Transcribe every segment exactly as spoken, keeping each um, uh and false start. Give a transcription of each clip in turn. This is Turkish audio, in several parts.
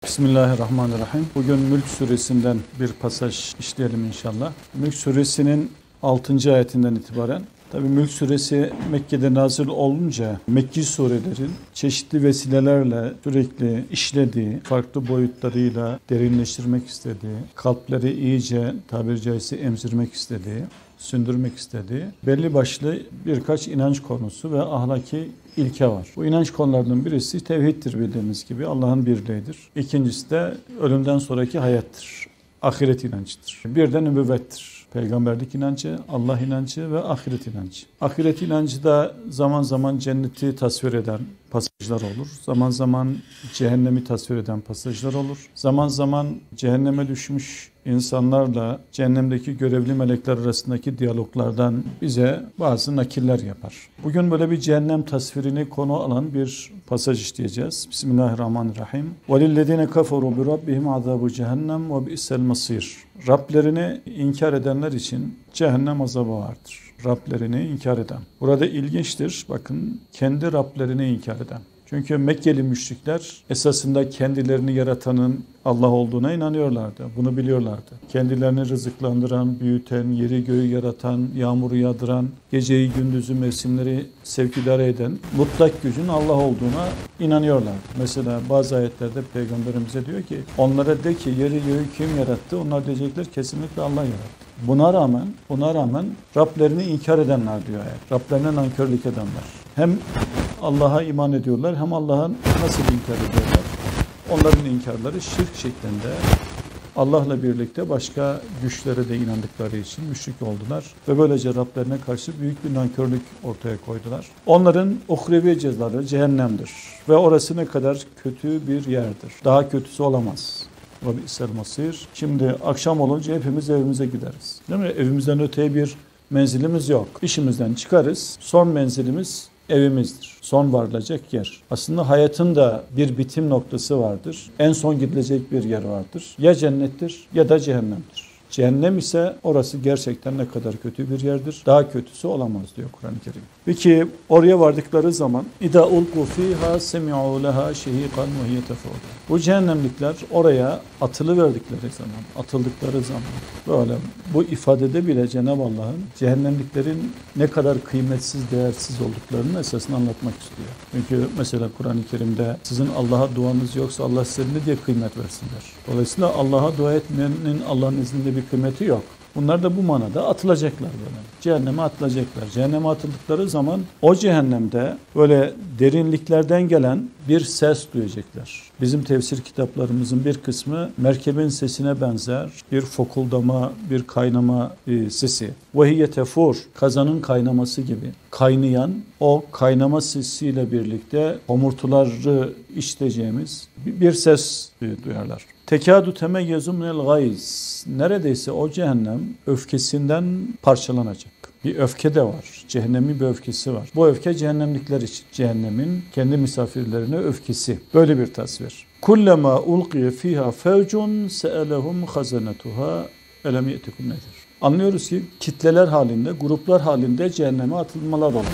Bismillahirrahmanirrahim. Bugün Mülk Suresi'nden bir pasaj işleyelim inşallah. Mülk Suresi'nin altıncı ayetinden itibaren, tabii Mülk Suresi Mekke'de nazil olunca Mekki surelerin çeşitli vesilelerle sürekli işlediği, farklı boyutlarıyla derinleştirmek istediği, kalpleri iyice tabiri caizse emzirmek istediği, sündürmek istediği belli başlı birkaç inanç konusu ve ahlaki ilke var. Bu inanç konularının birisi tevhiddir, bildiğimiz gibi Allah'ın birliğidir. İkincisi de ölümden sonraki hayattır. Ahiret inancıdır. Bir de nübüvvettir. Peygamberlik inancı, Allah inancı ve ahiret inancı. Ahiret inancı da zaman zaman cenneti tasvir eden pasajlar olur. Zaman zaman cehennemi tasvir eden pasajlar olur. Zaman zaman cehenneme düşmüş insanlarla cehennemdeki görevli melekler arasındaki diyaloglardan bize bazı nakiller yapar. Bugün böyle bir cehennem tasvirini konu alan bir pasaj işleyeceğiz. Bismillahirrahmanirrahim. وَلِلَّذِينَ كَفَرُوا بِرَبِّهِمْ عَذَابُ جَهَنَّمْ وَبِئْسَ الْمَصِيرُ. Rablerini inkar edenler için cehennem azabı vardır. Rablerini inkar eden. Burada ilginçtir. Bakın, kendi Rablerini inkar eden. Çünkü Mekkeli müşrikler esasında kendilerini yaratanın Allah olduğuna inanıyorlardı. Bunu biliyorlardı. Kendilerini rızıklandıran, büyüten, yeri göğü yaratan, yağmuru yağdıran, geceyi gündüzü mevsimleri sevk idare eden mutlak gücün Allah olduğuna inanıyorlardı. Mesela bazı ayetlerde Peygamberimize diyor ki, onlara de ki yeri göğü kim yarattı? Onlar diyecekler kesinlikle Allah yarattı. Buna rağmen, buna rağmen Rablerini inkar edenler diyor ayet. Rablerine nankörlük edenler. Hem Allah'a iman ediyorlar, hem Allah'a nasıl inkar ediyorlar? Onların inkarları şirk şeklinde, Allah'la birlikte başka güçlere de inandıkları için müşrik oldular ve böylece Rablerine karşı büyük bir nankörlük ortaya koydular. Onların uhrevi cezaları cehennemdir ve orası ne kadar kötü bir yerdir. Daha kötüsü olamaz. وَبِئْسَ الْمَصِيرُ. Şimdi akşam olunca hepimiz evimize gideriz. Değil mi? Evimizden öteye bir menzilimiz yok. İşimizden çıkarız. Son menzilimiz evimizdir. Son varılacak yer. Aslında hayatın da bir bitim noktası vardır. En son gidilecek bir yer vardır. Ya cennettir ya da cehennemdir. Cehennem ise orası gerçekten ne kadar kötü bir yerdir. Daha kötüsü olamaz diyor Kur'an-ı Kerim. Peki oraya vardıkları zaman İda ulqu fiha semi'u leha şehiqan ve hiye tefur. Bu cehennemlikler oraya atılı verdikleri zaman, atıldıkları zaman böyle bu ifadede bile Cenab-ı Allah'ın cehennemliklerin ne kadar kıymetsiz, değersiz olduklarını esasını anlatmak istiyor. Çünkü mesela Kur'an-ı Kerim'de sizin Allah'a duanız yoksa Allah size ne diye kıymet versinler. Dolayısıyla Allah'a dua etmenin Allah'ın izniyle bir kıymeti yok. Bunlar da bu manada atılacaklar böyle. Cehenneme atılacaklar. Cehenneme atıldıkları zaman o cehennemde böyle derinliklerden gelen bir ses duyacaklar. Bizim tefsir kitaplarımızın bir kısmı merkebin sesine benzer bir fokuldama, bir kaynama e, sesi. وَهِيَ tefur, kazanın kaynaması gibi. Kaynayan o kaynama sesiyle birlikte homurtuları işleyeceğimiz bir ses e, duyarlar. Tekâdü temeyyezu minel gayz. Neredeyse o cehennem öfkesinden parçalanacak. Bir öfke de var. Cehennemin bir öfkesi var. Bu öfke cehennemlikler için. Cehennemin kendi misafirlerine öfkesi. Böyle bir tasvir. Kullama ulqiye fiha fevcun se'elehum hazanetuha elem ye'tikum nedir? Anlıyoruz ki kitleler halinde, gruplar halinde cehenneme atılmalar olacak.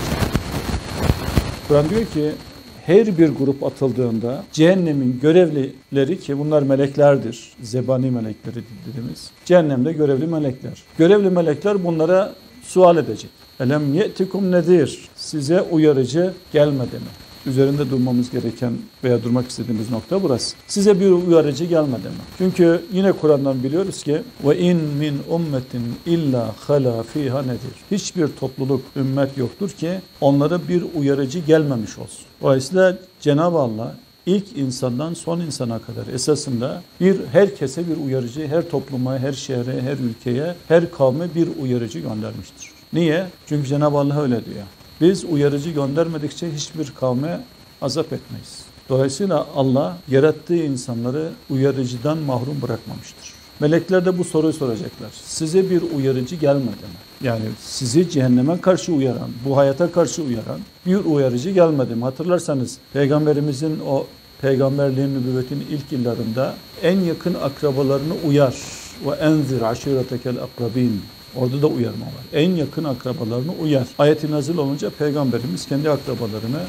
Kur'an diyor ki her bir grup atıldığında cehennemin görevlileri, ki bunlar meleklerdir, zebani melekleri dediğimiz, cehennemde görevli melekler. Görevli melekler bunlara sual edecek. Elem ye'tikum nedir? Size uyarıcı gelmedi mi? Üzerinde durmamız gereken veya durmak istediğimiz nokta burası. Size bir uyarıcı gelmedi mi? Çünkü yine Kur'an'dan biliyoruz ki ve in min ummetin illa hala fiha nedir? Hiçbir topluluk, ümmet yoktur ki onlara bir uyarıcı gelmemiş olsun. Dolayısıyla Cenab-ı Allah ilk insandan son insana kadar esasında bir herkese bir uyarıcı, her topluma, her şehre, her ülkeye, her kavme bir uyarıcı göndermiştir. Niye? Çünkü Cenab-ı Allah öyle diyor. Biz uyarıcı göndermedikçe hiçbir kavme azap etmeyiz. Dolayısıyla Allah yarattığı insanları uyarıcıdan mahrum bırakmamıştır. Melekler de bu soruyu soracaklar. Size bir uyarıcı gelmedi mi? Yani sizi cehenneme karşı uyaran, bu hayata karşı uyaran bir uyarıcı gelmedi mi? Hatırlarsanız Peygamberimizin o peygamberliğin, nübüvvetin ilk yıllarında en yakın akrabalarını uyar. Ve enzir aşiretekel akrabin. Orada da uyarma var. En yakın akrabalarını uyar. Ayet-i nazil olunca Peygamberimiz kendi akrabalarını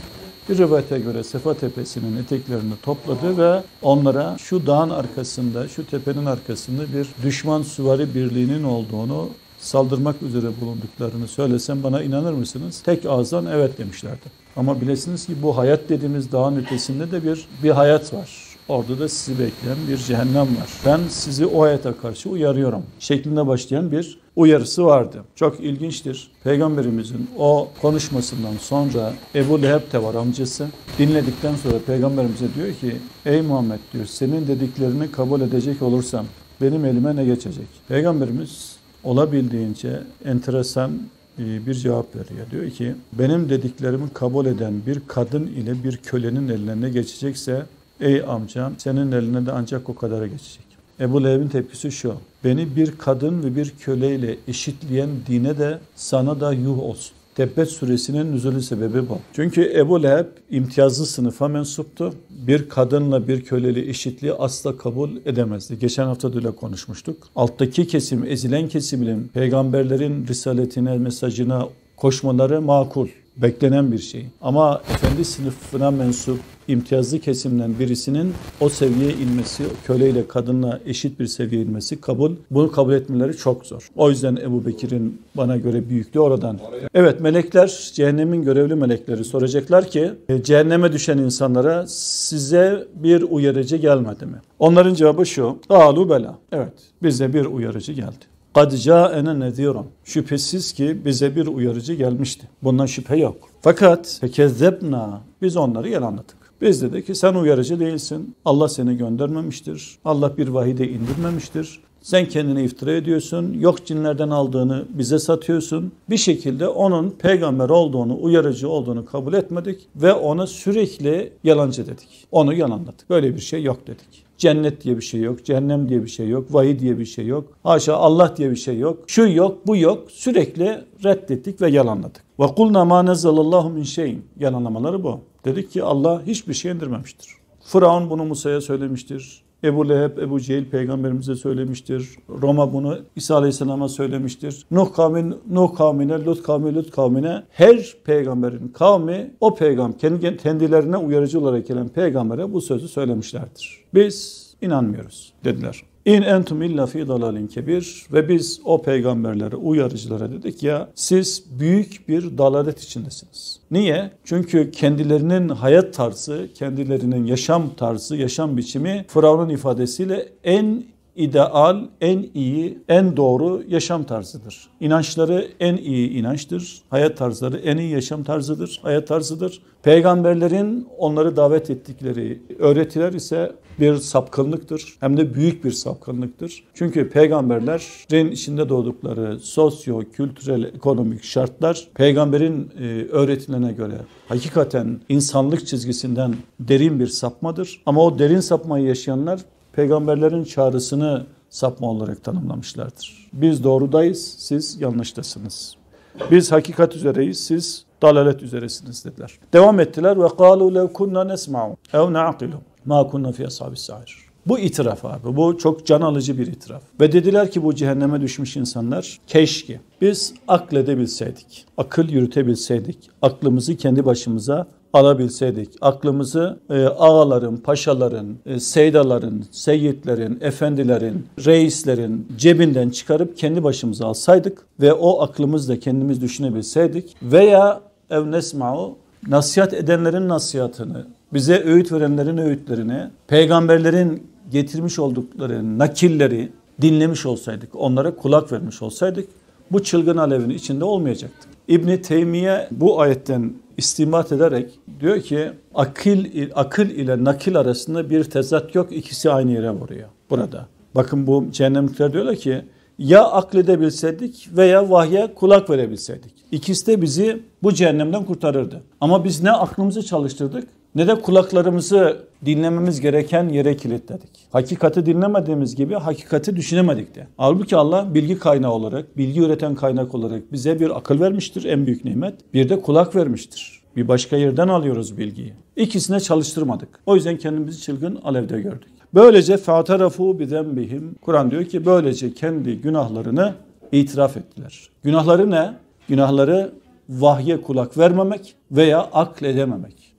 Bir rivayete göre Sefa Tepesi'nin eteklerini topladı ve onlara şu dağın arkasında, şu tepenin arkasında bir düşman süvari birliğinin olduğunu, saldırmak üzere bulunduklarını söylesem bana inanır mısınız? Tek ağızdan evet demişlerdi. Ama bilesiniz ki bu hayat dediğimiz dağın ötesinde de bir bir hayat var. Orada da sizi bekleyen bir cehennem var. Ben sizi o hayata karşı uyarıyorum şeklinde başlayan bir uyarısı vardı. Çok ilginçtir. Peygamberimizin o konuşmasından sonra Ebu Leheb de var, amcası. Dinledikten sonra Peygamberimize diyor ki ey Muhammed diyor, senin dediklerini kabul edecek olursam benim elime ne geçecek? Peygamberimiz olabildiğince enteresan bir cevap veriyor. Diyor ki benim dediklerimi kabul eden bir kadın ile bir kölenin eline ne geçecekse ey amcam senin eline de ancak o kadara geçecek. Ebu Leheb'in tepkisi şu: beni bir kadın ve bir köleyle eşitleyen dine de sana da yuh olsun. Tebbet suresinin nüzulü sebebi bu. Çünkü Ebu Leheb imtiyazlı sınıfa mensuptu. Bir kadınla bir köleyle eşitliği asla kabul edemezdi. Geçen hafta da öyle konuşmuştuk. Alttaki kesim, ezilen kesimin peygamberlerin risaletine, mesajına koşmaları makul, beklenen bir şey. Ama efendi sınıfına mensup imtiyazlı kesimden birisinin o seviyeye inmesi, köleyle kadınla eşit bir seviyeye inmesi kabul, bunu kabul etmeleri çok zor. O yüzden Ebu Bekir'in bana göre büyüklüğü oradan. Evet, melekler, cehennemin görevli melekleri soracaklar ki cehenneme düşen insanlara size bir uyarıcı gelmedi mi? Onların cevabı şu: "Alu bela." Evet, bize bir uyarıcı geldi. قَدْ جَاءَنَا نَذِيرٌ. Şüphesiz ki bize bir uyarıcı gelmişti. Bundan şüphe yok. Fakat فَكَذَّبْنَا. Biz onları yalanladık. Biz dedik ki sen uyarıcı değilsin. Allah seni göndermemiştir. Allah bir vahiy de indirmemiştir. Sen kendine iftira ediyorsun. Yok cinlerden aldığını bize satıyorsun. Bir şekilde onun peygamber olduğunu, uyarıcı olduğunu kabul etmedik ve ona sürekli yalancı dedik. Onu yalanladık. Böyle bir şey yok dedik. Cennet diye bir şey yok, cehennem diye bir şey yok, vahiy diye bir şey yok, haşa Allah diye bir şey yok, şu yok, bu yok. Sürekli reddettik ve yalanladık. Ve kulna ma nezzalallahu min şeyin. Yalanlamaları bu. Dedik ki Allah hiçbir şey indirmemiştir. Firavun bunu Musa'ya söylemiştir. Ebu Leheb, Ebu Cehil peygamberimize söylemiştir. Roma bunu İsa Aleyhisselam'a söylemiştir. Nuh kavmin, Nuh kavmine, Lut kavmi, Lut kavmine, her peygamberin kavmi o peygamber, kendi kendilerine uyarıcı olarak gelen peygambere bu sözü söylemişlerdir. Biz inanmıyoruz dediler. İn entum illa fi dalalin kebir. Ve biz o peygamberlere, uyarıcılara dedik ya siz büyük bir dalalet içindesiniz. Niye? Çünkü kendilerinin hayat tarzı, kendilerinin yaşam tarzı, yaşam biçimi Firavun'un ifadesiyle en ideal, en iyi, en doğru yaşam tarzıdır. İnançları en iyi inançtır. Hayat tarzları en iyi yaşam tarzıdır, hayat tarzıdır. Peygamberlerin onları davet ettikleri öğretiler ise bir sapkınlıktır. Hem de büyük bir sapkınlıktır. Çünkü peygamberlerin içinde doğdukları sosyo, kültürel, ekonomik şartlar peygamberin öğretilerine göre hakikaten insanlık çizgisinden derin bir sapmadır. Ama o derin sapmayı yaşayanlar peygamberlerin çağrısını sapma olarak tanımlamışlardır. Biz doğrudayız, siz yanlıştasınız. Biz hakikat üzereyiz, siz dalalet üzeresiniz dediler. Devam ettiler ve قَالُوا لَوْ كُنَّا نَسْمَعُ اَوْ نَعْقِلُ مَا كُنَّا فِي أَصْحَابِ السَّعِيرِ. Bu itiraf abi, bu çok can alıcı bir itiraf. Ve dediler ki bu cehenneme düşmüş insanlar, keşke biz akledebilseydik, akıl yürütebilseydik, aklımızı kendi başımıza alabilseydik, aklımızı e, ağaların, paşaların, e, seydaların, seyyidlerin, efendilerin, reislerin cebinden çıkarıp kendi başımıza alsaydık ve o aklımızla kendimiz düşünebilseydik veya ev nesma'u, nasihat edenlerin nasihatını, bize öğüt verenlerin öğütlerini, peygamberlerin getirmiş oldukları nakilleri dinlemiş olsaydık, onlara kulak vermiş olsaydık bu çılgın alevin içinde olmayacaktık. İbn Teymiye bu ayetten istinbat ederek diyor ki akıl, akıl ile nakil arasında bir tezat yok, ikisi aynı yere vuruyor burada. Bakın bu cehennemlikler diyorlar ki ya akledebilseydik veya vahye kulak verebilseydik. İkisi de bizi bu cehennemden kurtarırdı. Ama biz ne aklımızı çalıştırdık ne de kulaklarımızı dinlememiz gereken yere kilitledik. Hakikati dinlemediğimiz gibi hakikati düşünemedik de. Halbuki Allah bilgi kaynağı olarak, bilgi üreten kaynak olarak bize bir akıl vermiştir, en büyük nimet. Bir de kulak vermiştir. Bir başka yerden alıyoruz bilgiyi. İkisine çalıştırmadık. O yüzden kendimizi çılgın alevde gördük. Böylece فَاَعْتَرَفُوا بِذَنْبِهِمْ. Kur'an diyor ki böylece kendi günahlarını itiraf ettiler. Günahları ne? Günahları vahye kulak vermemek veya akledememek.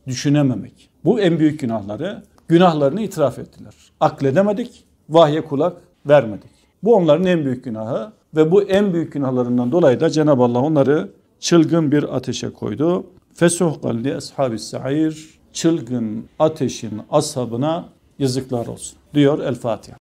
düşünememek. Bu en büyük günahları. Günahlarını itiraf ettiler. Akledemedik, vahye kulak vermedik. Bu onların en büyük günahı ve bu en büyük günahlarından dolayı da Cenab-ı Allah onları çılgın bir ateşe koydu. Fesuhkan li ashabis sa'ir, çılgın ateşin ashabına yazıklar olsun diyor El Fatiha.